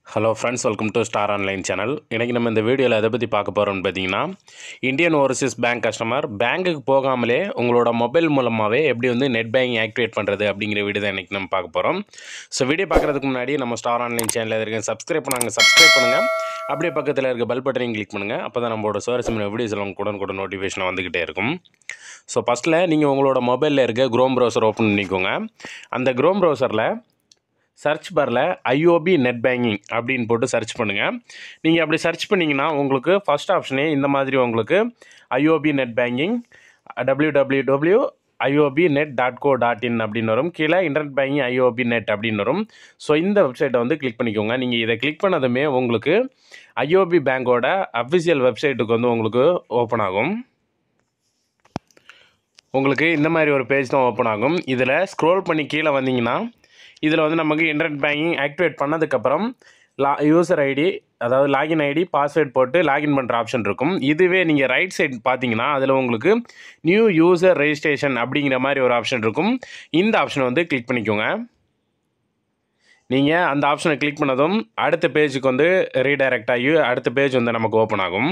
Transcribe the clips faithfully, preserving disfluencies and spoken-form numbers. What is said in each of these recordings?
Hello friends, welcome to star online channel. இன்றைக்கி நம்ம இந்த வீடியோவில் எதை பற்றி பார்க்க போகிறோம்னு பார்த்தீங்கன்னா, இந்தியன் ஓவர்சீஸ் பேங்க் கஸ்டமர் பேங்க்குக்கு போகாமலே உங்களோட மொபைல் மூலமாகவே எப்படி வந்து நெட் பேங்கிங் ஆக்டிவேட் பண்ணுறது அப்படிங்கிற வீடியோ தான் இன்றைக்கி நம்ம பார்க்க போகிறோம். ஸோ வீடியோ பார்க்குறதுக்கு முன்னாடி நம்ம ஸ்டார் ஆன்லைன் சேனலில் இருக்க சப்ஸ்கிரைப் பண்ணாங்க சப்ஸ்கிரைப் பண்ணுங்கள். அப்படியே பக்கத்தில் இருக்க பெல் பட்டனையும் கிளிக் பண்ணுங்கள். அப்போ தான் நம்மளோட சுவாரஸ்யமான வீடியோஸில் உங்களுக்கு உடனே கூட நோட்டிஃபிகேஷன் வந்துக்கிட்டே இருக்கும். ஸோ ஃபஸ்ட்டில் நீங்கள் உங்களோட மொபைலில் இருக்க குரோம் ப்ரௌசர் ஓப்பன் பண்ணிக்கோங்க. அந்த குரோம் ப்ரௌசரில் சர்ச் பாரில் ஐஓபி நெட் பேங்கிங் அப்படின்னு போட்டு சர்ச் பண்ணுங்கள். நீங்கள் அப்படி சர்ச் பண்ணிங்கன்னா உங்களுக்கு ஃபஸ்ட் ஆப்ஷனே இந்த மாதிரி உங்களுக்கு IOB net banking W W W IOB net dot co dot in அப்படின்னு வரும். கீழே இன்டர்நெட் பேங்கிங் ஐஓபி நெட் அப்படின்னு வரும். ஸோ இந்த வெப்சைட்டை வந்து கிளிக் பண்ணிக்கோங்க. நீங்கள் இதை கிளிக் பண்ணதுமே உங்களுக்கு ஐஓபி பேங்கோட அஃபிஷியல் வெப்சைட்டுக்கு வந்து உங்களுக்கு ஓப்பன் ஆகும். உங்களுக்கு இந்த மாதிரி ஒரு பேஜ் தான் ஓப்பன் ஆகும். இதில் ஸ்க்ரோல் பண்ணி கீழே வந்தீங்கன்னா இதில் வந்து நமக்கு இன்டர்நெட் பேங்கிங் ஆக்டிவேட் பண்ணதுக்கப்புறம் லா யூசர் ஐடி அதாவது லாகின் ஐடி பாஸ்வேர்ட் போட்டு லாகின் பண்ணுற ஆப்ஷன் இருக்கும். இதுவே நீங்கள் ரைட் சைடு பார்த்தீங்கன்னா அதில் உங்களுக்கு நியூ யூசர் ரெஜிஸ்ட்ரேஷன் அப்படிங்கிற மாதிரி ஒரு ஆப்ஷன் இருக்கும். இந்த ஆப்ஷனை வந்து கிளிக் பண்ணிக்கோங்க. நீங்கள் அந்த ஆப்ஷனை கிளிக் பண்ணதும் அடுத்த பேஜுக்கு வந்து ரீடைரக்ட் ஆகி அடுத்த பேஜ் வந்து நமக்கு ஓப்பன் ஆகும்.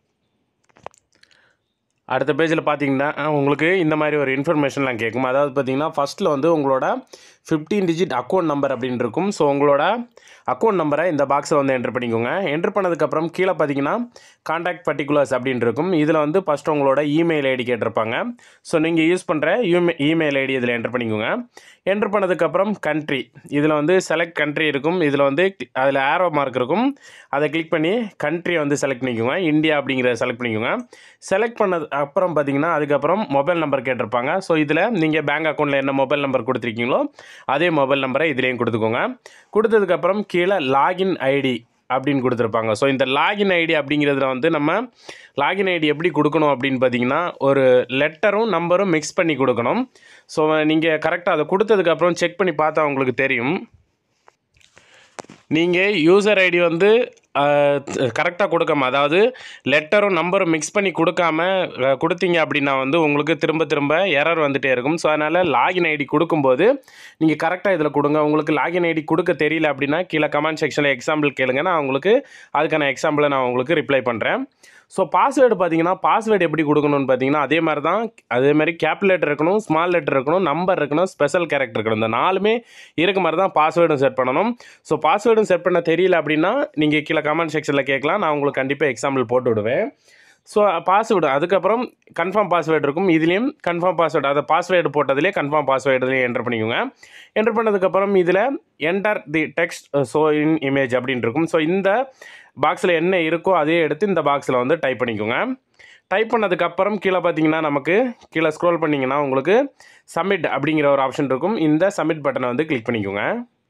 அடுத்த பேஜில் பார்த்தீங்கன்னா உங்களுக்கு இந்த மாதிரி ஒரு இன்ஃபர்மேஷன்லாம் கேட்கும். அதாவது பார்த்தீங்கன்னா ஃபஸ்ட்டில் வந்து உங்களோட ஃபிஃப்டீன் டிஜிட் அக்கௌண்ட் நம்பர் அப்படின்னு இருக்கும். ஸோ உங்களோட அக்கௌண்ட் நம்பரை இந்த பாக்ஸில் வந்து என்ட்ரு பண்ணிக்கோங்க. என்ட்ரு பண்ணதுக்கப்புறம் கீழே பார்த்தீங்கன்னா கான்டாக்ட் பர்டிகுலர்ஸ் அப்படின்னு இருக்கும். இதில் வந்து ஃபஸ்ட்டு உங்களோட இமெயில் ஐடி கேட்டிருப்பாங்க. ஸோ நீங்கள் யூஸ் பண்ணுற யூமே இமெயில் ஐடி இதில் என்ட்ரு பண்ணிக்கோங்க. என்ட்ரு பண்ணதுக்கப்புறம் கண்ட்ரி இதில் வந்து செலக்ட் கண்ட்ரி இருக்கும். இதில் வந்து அதில் ஆரோ மார்க் இருக்கும். அதை கிளிக் பண்ணி கண்ட்ரியை வந்து செலக்ட் பண்ணிக்கோங்க. இந்தியா அப்படிங்கிறத செலக்ட் பண்ணிக்கோங்க. செலக்ட் பண்ணது அப்புறம் பார்த்தீங்கன்னா அதுக்கப்புறம் மொபைல் நம்பர் கேட்டிருப்பாங்க. ஸோ இதில் நீங்கள் பேங்க் அக்கௌண்ட்டில் என்ன மொபைல் நம்பர் கொடுத்துருக்கீங்களோ அதே மொபைல் நம்பரை இதுலேயும் கொடுத்துக்கோங்க. கொடுத்ததுக்கப்புறம் கீழே லாகின் ஐடி அப்படின்னு கொடுத்துருப்பாங்க. ஸோ இந்த லாகின் ஐடி அப்படிங்கிறதுல வந்து நம்ம லாகின் ஐடி எப்படி கொடுக்கணும் அப்படின்னு பார்த்தீங்கன்னா ஒரு லெட்டரும் நம்பரும் மிக்ஸ் பண்ணி கொடுக்கணும். ஸோ நீங்கள் கரெக்டாக அதை கொடுத்ததுக்கப்புறம் செக் பண்ணி பார்த்தா உங்களுக்கு தெரியும். நீங்கள் யூசர் ஐடி வந்து கரெக்டாக கொடுக்காம அதாவது லெட்டரும் நம்பரும் மிக்ஸ் பண்ணி கொடுக்காம கொடுத்தீங்க அப்படின்னா வந்து உங்களுக்கு திரும்ப திரும்ப எரர் வந்துகிட்டே இருக்கும். ஸோ அதனால் லாகின் ஐடி கொடுக்கும்போது நீங்கள் கரெக்டாக இதில் கொடுங்க. உங்களுக்கு லாகின் ஐடி கொடுக்க தெரியல அப்படின்னா கீழே கமெண்ட் செக்ஷனில் எக்ஸாம்பிள் கேளுங்க. நான் உங்களுக்கு அதுக்கான எக்ஸாம்பிளை நான் உங்களுக்கு ரிப்ளை பண்ணுறேன். ஸோ பாஸ்வேர்டு பார்த்தீங்கன்னா பாஸ்வேர்டு எப்படி கொடுக்கணும்னு பார்த்தீங்கன்னா அதே மாதிரி தான். அதே மாதிரி கேப் லெட்டர் இருக்கணும், ஸ்மால் லெட்டர் இருக்கணும், நம்பர் இருக்கணும், ஸ்பெஷல் கேரக்டர் இருக்கணும். இந்த நாலுமே இருக்க மாதிரி தான் பாஸ்வேர்டும் செட் பண்ணணும். ஸோ பாஸ்வேர்டும் செட் பண்ண தெரியல அப்படின்னா நீங்கள் கீழே கமெண்ட் செக்ஷனில் கேட்கலாம். நான் உங்களுக்கு கண்டிப்பாக எக்ஸாம்பிள் போட்டு விடுவேன். ஸோ பாஸ்வேர்டு அதுக்கப்புறம் கன்ஃபார்ம் பாஸ்வேர்டு இருக்கும். இதுலேயும் கன்ஃபார்ம் பாஸ்வேர்டு அதை பாஸ்வேர்டு போட்டதுலேயே கன்ஃபார்ம் பாஸ்வேர்டுலேயே என்டர் பண்ணிக்கோங்க. என்டர் பண்ணதுக்கப்புறம் இதில் enter the text show in image அப்படின்னு இருக்கும். ஸோ இந்த பாக்ஸில் என்ன இருக்கோ அதே எடுத்து இந்த பாக்ஸில் வந்து டைப் பண்ணிக்கோங்க. டைப் பண்ணதுக்கப்புறம் கீழே பார்த்தீங்கன்னா நமக்கு கீழே ஸ்க்ரோல் பண்ணிங்கன்னா உங்களுக்கு சப்மிட் அப்படிங்கிற ஒரு ஆப்ஷன் இருக்கும். இந்த சப்மிட் பட்டனை வந்து கிளிக் பண்ணிக்கோங்க.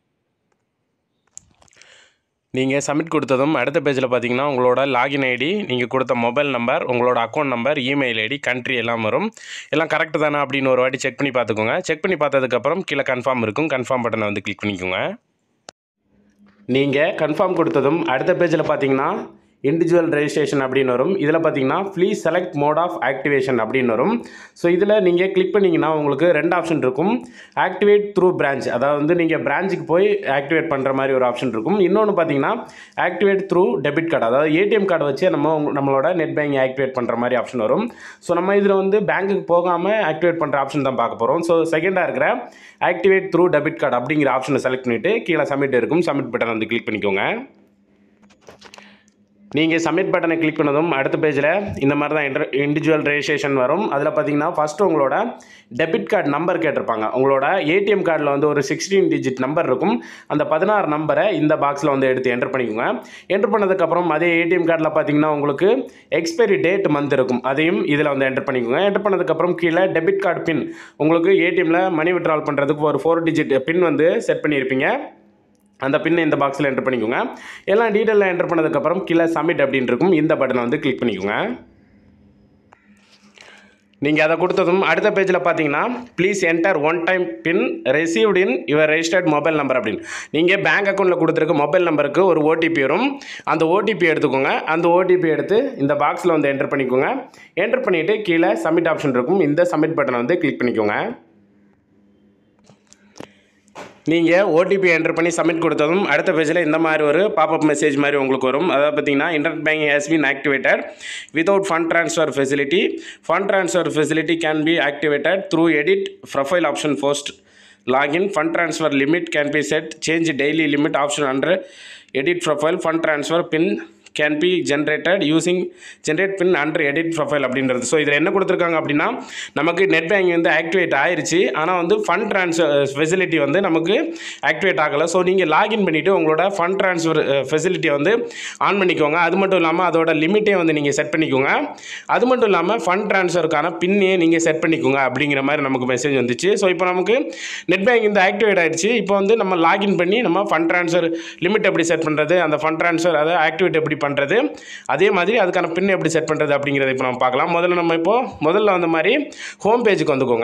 நீங்கள் சப்மிட் கொடுத்ததும் அடுத்த பேஜில் பார்த்தீங்கன்னா உங்களோட லாகின் ஐடி, நீங்கள் கொடுத்த மொபைல் நம்பர், உங்களோட account number, email ID, country எல்லாம் வரும். எல்லாம் கரெக்டு தானே அப்படின்னு ஒரு வாட்டி செக் பண்ணி பார்த்துக்கோங்க. செக் பண்ணி பார்த்ததுக்கப்புறம் கீழே கன்ஃபார்ம் இருக்கும். கன்ஃபார்ம் பட்டனை வந்து கிளிக் பண்ணிக்கோங்க. நீங்கள் கன்ஃபார்ம் கொடுத்ததும் அடுத்த பேஜில் பார்த்தீங்கன்னா இண்டிவிஜுவல் ரெஜிஸ்ட்ரேஷன் அப்படின்னு வரும். இதில் பார்த்தீங்கன்னா please select mode of activation அப்படின்னு வரும். ஸோ இதில் நீங்கள் கிளிக் பண்ணிங்கன்னா உங்களுக்கு ரெண்டு ஆப்ஷன் இருக்கும். ஆக்டிவேட் த்ரூ பிரான்ச் அதாவது வந்து நீங்கள் பிரான்ச்சுக்கு போய் ஆக்டிவேட் பண்ணுற மாதிரி ஒரு ஆப்ஷன் இருக்கும். இன்னொன்று பார்த்தீங்கன்னா ஆக்டிவேட் த்ரூ டெபிட் கார்டு அதாவது ஏடிஎம் கார்டு வச்சு நம்ம நம்மளோட நெட் பேங்கிங் ஆக்டிவேட் பண்ணுற மாதிரி ஆப்ஷன் வரும். ஸோ நம்ம இதில் வந்து பேங்க்குக்கு போகாமல் ஆக்டிவேட் பண்ணுற ஆப்ஷன் தான் பார்க்க போகிறோம். ஸோ செகண்டாக இருக்கிற ஆக்டிவேட் த்ரூ டெபிட் கார்டு அப்படிங்கிற ஆப்ஷனை செலக்ட் பண்ணிவிட்டு கீழே சப்மிட் இருக்கும். சப்மிட் பட்டன் வந்து கிளிக் பண்ணிக்கோங்க. நீங்கள் சப்மிட் பட்டனை கிளிக் பண்ணதும் அடுத்த பேஜில் இந்த மாதிரி தான் இன்டர் இண்டிவிஜுவல் ரெஜிஸ்ட்ரேஷன் வரும். அதில் பார்த்தீங்கன்னா ஃபஸ்ட்டு உங்களோட டெபிட் கார்டு நம்பர் கேட்டிருப்பாங்க. உங்களோட ஏடிஎம் கார்டில் வந்து ஒரு சிக்ஸ்டீன் டிஜிட் நம்பர் இருக்கும். அந்த பதினாறு நம்பரை இந்த பாக்ஸில் வந்து எடுத்து என்டர் பண்ணிக்கோங்க. என்டர் பண்ணதுக்கப்புறம் அதே ஏடிஎம் கார்டில் பார்த்தீங்கன்னா உங்களுக்கு எக்ஸ்பைரி டேட் மந்த் இருக்கும். அதையும் இதில் வந்து என்டர் பண்ணிக்கோங்க. என்டர் பண்ணதுக்கப்புறம் கீழே டெபிட் கார்டு பின் உங்களுக்கு ஏடிஎம்மில் மணி விட்ரால் பண்ணுறதுக்கு ஒரு ஃபோர் டிஜிட் பின் வந்து செட் பண்ணியிருப்பீங்க. அந்த பின்னை இந்த பாக்ஸில் என்டர் பண்ணிக்கோங்க. எல்லாம் டீட்டெயிலாக என்டர் பண்ணதுக்கப்புறம் கீழே சப்மிட் அப்படின்னு இருக்கும். இந்த பட்டனை வந்து கிளிக் பண்ணிக்கோங்க. நீங்கள் அதை கொடுத்ததும் அடுத்த பேஜில் பார்த்தீங்கன்னா please enter one time PIN received in your registered mobile number அப்படின்னு நீங்கள் பேங்க் அக்கௌண்ட்டில் கொடுத்துருக்க மொபைல் நம்பருக்கு ஒரு ஓடிபி வரும். அந்த ஓடிபி எடுத்துக்கோங்க. அந்த ஓடிபி எடுத்து இந்த பாக்ஸில் வந்து என்டர் பண்ணிக்கோங்க. என்டர் பண்ணிவிட்டு கீழே சப்மிட் ஆப்ஷன் இருக்கும். இந்த சப்மிட் பட்டனை வந்து கிளிக் பண்ணிக்கோங்க. நீங்கள் ஓடிபி என்டர் பண்ணி சப்மிட் கொடுத்ததும் அடுத்த பேஜில் இந்த மாதிரி ஒரு பாப்அப் மெசேஜ் மாதிரி உங்களுக்கு வரும். அதாவது பார்த்தீங்கன்னா internet banking has been activated without fund transfer facility. Fund transfer facility can be activated through edit profile option first login. Fund transfer limit can be set. Change daily limit option under edit profile. Fund transfer pin can be generated using generate pin under edit profile அப்படின்றது. So இதில் என்ன கொடுத்துருக்காங்க அப்படின்னா நமக்கு net banking வந்து activate ஆயிடுச்சு, ஆனால் வந்து ஃபண்ட் ட்ரான்ஸ்ஃபர் ஃபெசிலிட்டி வந்து நமக்கு ஆக்டிவேட் ஆகலை. ஸோ நீங்கள் லாகின் பண்ணிவிட்டு உங்களோட ஃபண்ட் ட்ரான்ஸ்ஃபர் ஃபெசிலிட்டியை வந்து ஆன் பண்ணிக்கோங்க. அது மட்டும் இல்லாமல் அதோட லிமிட்டே வந்து நீங்கள் செட் பண்ணிக்கோங்க. அது மட்டும் இல்லாமல் ஃபண்ட் ட்ரான்ஸ்ஃபருக்கான பின்னே நீங்கள் செட் பண்ணிக்கோங்க அப்படிங்கிற மாதிரி நமக்கு மெசேஜ் வந்துச்சு. ஸோ இப்போ நமக்கு நெட் பேங்கிங் வந்து ஆக்டிவேட் ஆகிடுச்சு. இப்போ வந்து நம்ம லாகின் பண்ணி நம்ம ஃபண்ட் ட்ரான்ஸ்ஃபர் லிமிட் எப்படி செட் பண்ணுறது, அந்த ஃபண்ட் ட்ரான்ஸ்ஃபர் அதை ஆக்டிவேட் எப்படி பண்ணுறது, அதே மாதிரி அதுக்கான பின் எப்படி செட் பண்ணுறது அப்படிங்கிறத இப்போ நம்ம பார்க்கலாம். முதல்ல நம்ம இப்போது முதல்ல வந்த மாதிரி ஹோம் பேஜுக்கு வந்துக்கோங்க.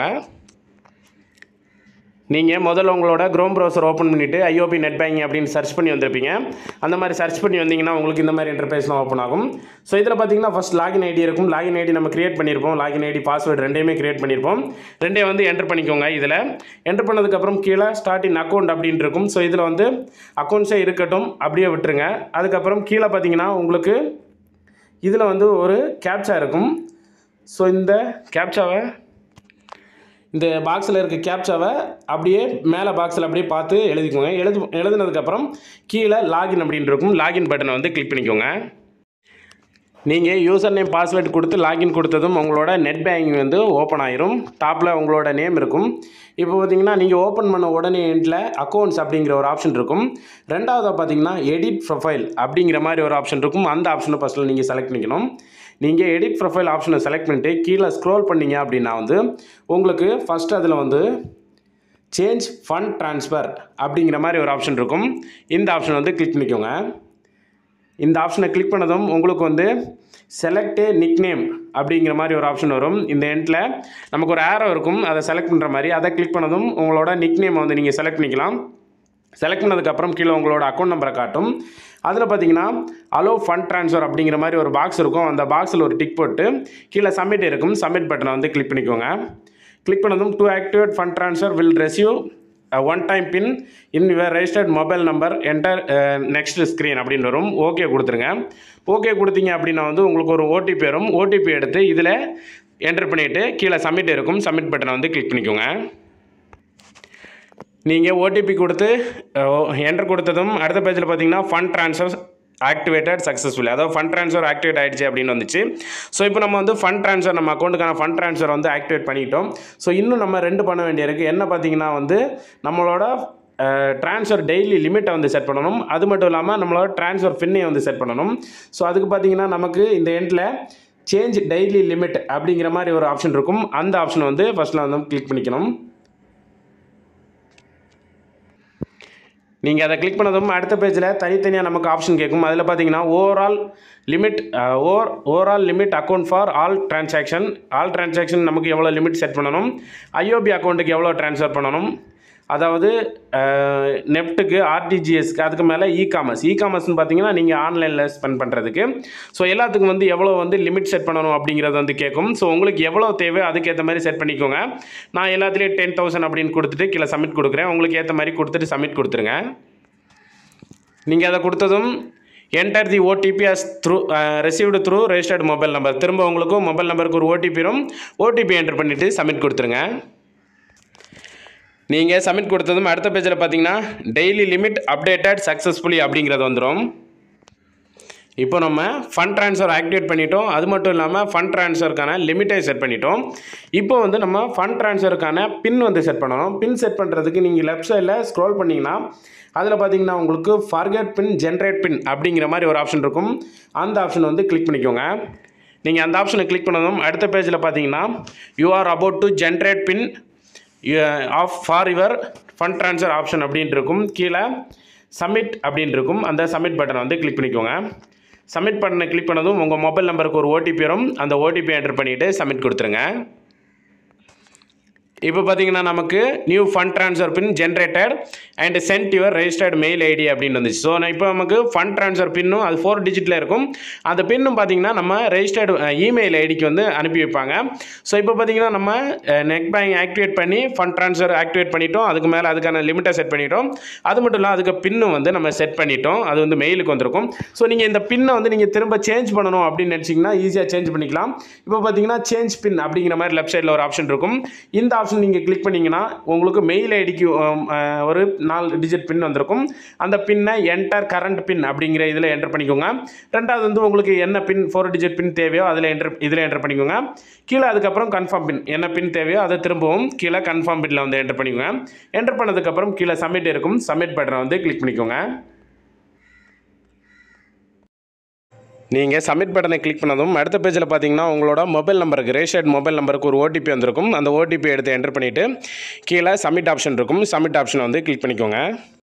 நீங்கள் முதல்ல உங்களோட க்ரோம் ப்ரௌசர் ஓப்பன் பண்ணிவிட்டு ஐஓபி நெட் பேங்கிங் அப்படின்னு சர்ச் பண்ணி வந்திருப்பீங்க. அந்த மாதிரி சர்ச் பண்ணி வந்தீங்கன்னா உங்களுக்கு இந்த மாதிரி இன்டர்ஃபேஸ்லாம் ஓப்பன் ஆகும். ஸோ இதில் பார்த்தீங்கன்னா ஃபஸ்ட் லாகின் ஐடி இருக்கும். லாகின் ஐடி நம்ம கிரியேட் பண்ணியிருப்போம். லாகின் ஐடி பாஸ்வேர்டு ரெண்டையுமே கிரியேட் பண்ணியிருப்போம். ரெண்டே வந்து என்டர் பண்ணிக்கோங்க. இதில் என்டர் பண்ணதுக்கப்புறம் கீழே ஸ்டார்ட் இன் அக்கௌண்ட் அப்படின்னு இருக்கும். ஸோ இதில் வந்து அக்கௌண்ட்ஸே இருக்கட்டும், அப்படியே விட்டுருங்க. அதுக்கப்புறம் கீழே பார்த்தீங்கன்னா உங்களுக்கு இதில் வந்து ஒரு கேப்சா இருக்கும். ஸோ இந்த கேப்சாவை இந்த பாக்ஸில் இருக்க கேப்சாவை அப்படியே மேலே பாக்ஸில் அப்படியே பார்த்து எழுதிக்கோங்க. எழுது எழுதுனதுக்கப்புறம் கீழே லாகின் அப்படின்னு இருக்கும். லாகின் பட்டனை வந்து கிளிக் பண்ணிக்கோங்க. நீங்கள் யூசர் நேம் பாஸ்வேர்டு கொடுத்து லாகின் கொடுத்ததும் உங்களோட நெட் பேங்கிங் வந்து ஓப்பன் ஆயிரும். டாப்பில் உங்களோட நேம் இருக்கும். இப்போ பார்த்தீங்கன்னா நீங்கள் ஓப்பன் பண்ண உடனே எண்டில் அக்கௌண்ட்ஸ் அப்படிங்கிற ஒரு ஆப்ஷன் இருக்கும். ரெண்டாவதாக பார்த்தீங்கன்னா எடிட் ப்ரொஃபைல் அப்படிங்கிற மாதிரி ஒரு ஆப்ஷன் இருக்கும். அந்த ஆப்ஷனை ஃபஸ்ட்டில் நீங்கள் செலக்ட் பண்ணிக்கணும். நீங்கள் எடிட் ப்ரொஃபைல் ஆப்ஷனை செலக்ட் பண்ணிட்டு கீழே ஸ்க்ரோல் பண்ணிங்க அப்படின்னா வந்து உங்களுக்கு ஃபஸ்ட்டு அதில் வந்து சேஞ்ச் ஃபண்ட் ட்ரான்ஸ்ஃபர் அப்படிங்கிற மாதிரி ஒரு ஆப்ஷன் இருக்கும். இந்த ஆப்ஷனை வந்து கிளிக் பண்ணிக்கோங்க. இந்த ஆப்ஷனை கிளிக் பண்ணதும் உங்களுக்கு வந்து செலக்ட் நிக் நேம் அப்படிங்கிற மாதிரி ஒரு ஆப்ஷன் வரும். இந்த எண்டில் நமக்கு ஒரு ஆரோ இருக்கும், அதை செலக்ட் பண்ணுற மாதிரி. அதை கிளிக் பண்ணதும் உங்களோட நிக் நேமை வந்து நீங்கள் செலக்ட் பண்ணிக்கலாம். செலக்ட் பண்ணதுக்கப்புறம் கீழே உங்களோட அக்கௌண்ட் நம்பரை காட்டும். அதில் பார்த்தீங்கன்னா அலோ ஃபண்ட் ட்ரான்ஸ்ஃபர் அப்படிங்கிற மாதிரி ஒரு பாக்ஸ் இருக்கும். அந்த பாக்ஸில் ஒரு டிக் போட்டு கீழே சப்மிட் இருக்கும். சப்மிட் பட்டனை வந்து கிளிக் பண்ணிக்கோங்க. கிளிக் பண்ணதும் to activate fund transfer will receive one time PIN in your registered mobile number enter next screen அப்படின்னு வரும். ஓகே கொடுத்துருங்க. ஓகே கொடுத்தீங்க அப்படின்னா வந்து உங்களுக்கு ஒரு ஓடிபி வரும். ஓடிபி எடுத்து இதில் என்டர் பண்ணிவிட்டு கீழே சப்மிட் இருக்கும். சப்மிட் பட்டனை வந்து கிளிக் பண்ணிக்கோங்க. நீங்கள் ஓடிபி கொடுத்து என்டர் கொடுத்ததும் அடுத்த பேஜில் பார்த்தீங்கன்னா ஃபண்ட் ட்ரான்ஸ்ஃபர் ஆக்டிவேட்டட் சக்ஸஸ்ஃபுல்லி, அதாவது ஃபண்ட் ட்ரான்ஸ்ஃபர் ஆக்டிவேட் ஆகிடுச்சு அப்படின்னு வந்துச்சு. ஸோ இப்போ நம்ம வந்து ஃபண்ட் ட்ரான்ஸ்ஃபர் நம்ம அக்கௌண்ட்டுக்கான ஃபண்ட் ட்ரான்ஸ்ஃபர் வந்து ஆக்டிவேட் பண்ணிட்டோம். ஸோ இன்னும் நம்ம ரெண்டு பண்ண வேண்டியிருக்கு. என்ன பார்த்தீங்கன்னா வந்து நம்மளோட ட்ரான்ஸ்ஃபர் டெய்லி லிமிட்டை வந்து செட் பண்ணணும். அது மட்டும் இல்லாமல் நம்மளோட ட்ரான்ஸ்ஃபர் பின்னையை வந்து செட் பண்ணணும். ஸோ அதுக்கு பார்த்தீங்கன்னா நமக்கு இந்த எண்டில் சேஞ்ச் டெய்லி லிமிட் அப்படிங்கிற மாதிரி ஒரு ஆப்ஷன் இருக்கும். அந்த ஆப்ஷனை வந்து ஃபஸ்ட்டில் வந்து கிளிக் பண்ணிக்கணும். நீங்கள் அதை கிளிக் பண்ணதும் அடுத்த பேஜில் தனித்தனியாக நமக்கு ஆப்ஷன் கேட்கும். அதில் பார்த்தீங்கன்னா overall limit over overall limit account for all transaction all transaction நமக்கு எவ்வளோ லிமிட் செட் பண்ணணும், ஐஓபி அக்கௌண்ட்டுக்கு எவ்வளோ ட்ரான்ஸ்ஃபர் பண்ணணும், அதாவது நெஃப்ட்டுக்கு ஆர்டிஜிஎஸ்க்கு, அதுக்கு மேலே இ காமர்ஸ் இ காமர்ஸ்னு பார்த்தீங்கன்னா நீங்கள் ஆன்லைனில் ஸ்பெண்ட் பண்ணுறதுக்கு. ஸோ எல்லாத்துக்கும் வந்து எவ்வளோ வந்து லிமிட் செட் பண்ணணும் அப்படிங்கிறது வந்து கேட்கும். ஸோ உங்களுக்கு எவ்வளோ தேவை அதுக்கேற்ற மாதிரி செட் பண்ணிக்கோங்க. நான் எல்லாத்துலேயும் டென் தௌசண்ட் அப்படின்னு கொடுத்துட்டு கீழே சப்மிட் கொடுக்குறேன். உங்களுக்கு ஏற்ற மாதிரி கொடுத்துட்டு சப்மிட் கொடுத்துருங்க. நீங்கள் அதை கொடுத்ததும் enter the OTP as through received through registered mobile number, திரும்ப உங்களுக்கும் மொபைல் நம்பருக்கு ஒரு ஓடிபி வரும். ஓடிபி என்டர் பண்ணிவிட்டு சப்மிட் கொடுத்துருங்க. நீங்கள் சப்மிட் கொடுத்ததும் அடுத்த பேஜில் பார்த்தீங்கன்னா டெய்லி லிமிட் அப்டேட்டட் சக்ஸஸ்ஃபுல்லி அப்படிங்கிறது வந்துடும். இப்போ நம்ம ஃபண்ட் ட்ரான்ஸ்ஃபர் ஆக்டிவேட் பண்ணிட்டோம். அது மட்டும் இல்லாமல் ஃபண்ட் ட்ரான்ஸ்ஃபருக்கான லிமிட்டை செட் பண்ணிட்டோம். இப்போ வந்து நம்ம ஃபண்ட் ட்ரான்ஸ்ஃபருக்கான பின் வந்து செட் பண்ணணும். பின் செட் பண்ணுறதுக்கு நீங்கள் லெஃப்ட் சைடில் ஸ்க்ரோல் பண்ணிங்கன்னா அதில் பார்த்தீங்கன்னா உங்களுக்கு ஃபார்கெட் பின் ஜென்ரேட் பின் அப்படிங்கிற மாதிரி ஒரு ஆப்ஷன் இருக்கும். அந்த ஆப்ஷன் வந்து கிளிக் பண்ணிக்கோங்க. நீங்கள் அந்த ஆப்ஷனை கிளிக் பண்ணதும் அடுத்த பேஜில் பார்த்தீங்கன்னா you are about to generate PIN of for your fund transfer option அப்படின்ட்டு இருக்கும். கீழே சப்மிட் அப்படின்னு இருக்கும். அந்த சப்மிட் பட்டனை வந்து கிளிக் பண்ணிக்கோங்க. சப்மிட் பட்டனை கிளிக் பண்ணதும் உங்கள் மொபைல் நம்பருக்கு ஒரு ஓடிபி வரும். அந்த ஓடிபி என்டர் பண்ணிவிட்டு சப்மிட் கொடுத்துருங்க. இப்போ பார்த்தீங்கன்னா நமக்கு new fund transfer PIN generated and sent your registered mail ID அப்படின்னு வந்துச்சு. ஸோ நான் இப்போ நமக்கு ஃபண்ட் ட்ரான்ஸ்ஃபர் பின்னும் அது ஃபோர் டிஜிட்டில் இருக்கும். அந்த பின்னும் பார்த்தீங்கன்னா நம்ம ரெஜிஸ்டர்டு இமெயில் ஐடிக்கு வந்து அனுப்பி வைப்பாங்க. ஸோ இப்போ பார்த்தீங்கன்னா நம்ம நெட் பேங்கிங் ஆக்டிவேட் பண்ணி ஃபண்ட் ட்ரான்ஸ்ஃபர் ஆக்டிவேட் பண்ணிட்டோம். அதுக்கு மேலே அதுக்கான லிமிட்டை செட் பண்ணிட்டோம். அது மட்டும் இல்லை அதுக்கு பின்னும் வந்து நம்ம செட் பண்ணிட்டோம். அது வந்து மெயிலுக்கு வந்திருக்கும். ஸோ நீங்கள் இந்த பின்னை வந்து நீங்கள் திரும்ப சேஞ்ச் பண்ணணும் அப்படின்னு நினச்சிங்கன்னா ஈஸியாக சேஞ்ச் பண்ணிக்கலாம். இப்போ பார்த்தீங்கன்னா சேஞ்ச் பின் அப்படிங்கிற மாதிரி லெஃப்ட் சைடில் ஒரு ஆப்ஷன் இருக்கும். இந்த ஆப்ஷன் நீங்கள் கிளிக் பண்ணிங்கன்னா உங்களுக்கு மெயில் ஐடிக்கு ஒரு நாலு டிஜிட் பின் வந்திருக்கும். அந்த பின்னை என்டர் கரண்ட் பின் அப்படிங்கிற இதில் என்டர் பண்ணிக்கோங்க. ரெண்டாவது வந்து உங்களுக்கு என்ன பின் ஃபோர் டிஜிட் பின் தேவையோ அதில் என்டர் இதில் என்டர் பண்ணிக்கோங்க. கீழே அதுக்கப்புறம் கன்ஃபார்ம் பின் என்ன பின் தேவையோ அதை திரும்பவும் கீழே கன்ஃபார்ம் பின்னில் வந்து என்டர் பண்ணிக்கோங்க. என்டர் பண்ணதுக்கப்புறம் கீழே சப்மிட் இருக்கும். சப்மிட் பட்டனை வந்து கிளிக் பண்ணிக்கோங்க. நீங்கள் சப்மிட் பட்டனை கிளிக் பண்ணதும் அடுத்த பேஜில் பார்த்தீங்கன்னா உங்களோட மொபைல் நம்பருக்கு ரெஜிஸ்டர்ட் மொபைல் நம்பருக்கு ஒரு ஓடிபி வந்திருக்கும். அந்த ஓடிபி எடுத்து என்டர் பண்ணிவிட்டு கீழே சப்மிட் ஆப்ஷன் இருக்கும். சப்மிட் ஆப்ஷனை வந்து கிளிக் பண்ணிக்கோங்க.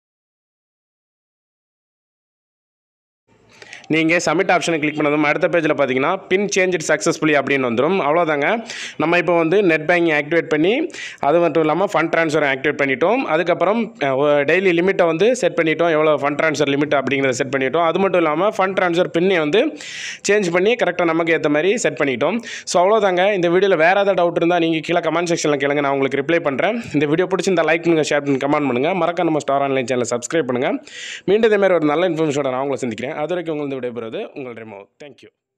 நீங்கள் சப்மிட் ஆப்ஷனை கிளிக் பண்ணதும் அடுத்த பேஜில் பார்த்தீங்கன்னா பின் சேஞ்ச் சக்ஸஸ்ஃபுல்லி அப்படின்னு வந்துடும். அவ்வளோதாங்க. நம்ம இப்போ வந்து நெட் பேங்கிங் ஆக்டிவேட் பண்ணி அது மட்டும் இல்லாமல் ஃபண்ட் ட்ரான்ஸ்ஃபர் ஆக்டிவேட் பண்ணிட்டோம். அதுக்கப்புறம் டெய்லி லிமிட்டை வந்து செட் பண்ணிட்டோம். எவ்வளோ ஃபண்ட் ட்ரான்ஸ்ஃபர் லிமிட் அப்படிங்கிறத செட் பண்ணிட்டோம். அது மட்டும் இல்லாமல் ஃபண்ட் ட்ரான்ஸ்ஃபர் பின்னை வந்து சேஞ்ச் பண்ணி கரெக்டாக நமக்கு ஏற்ற மாதிரி செட் பண்ணிட்டோம். ஸோ அவ்வளோதாங்க. இந்த வீடியோவில் வேறு ஏதாவது டவுட் இருந்தால் நீங்கள் கீழே கமெண்ட் செக்ஷனில் கேளுங்க, நான் உங்களுக்கு ரிப்ளை பண்ணுறேன். இந்த வீடியோ பிடிச்சிருந்தா லைக் பண்ணுங்கள், ஷேர் பண்ணி கமெண்ட் பண்ணுங்கள். மறக்காம நம்ம ஸ்டார் ஆன்லைன் சேனலை சப்ஸ்கிரைப் பண்ணுங்கள். மீண்டும் இதே மாதிரி ஒரு நல்ல இன்ஃபர்மேஷனோட நான் உங்களை சந்திக்கிறேன். அது வரைக்கும் உங்களுக்கு விடைபெறுவது உங்கள் ரெமோ. தேங்க்யூ.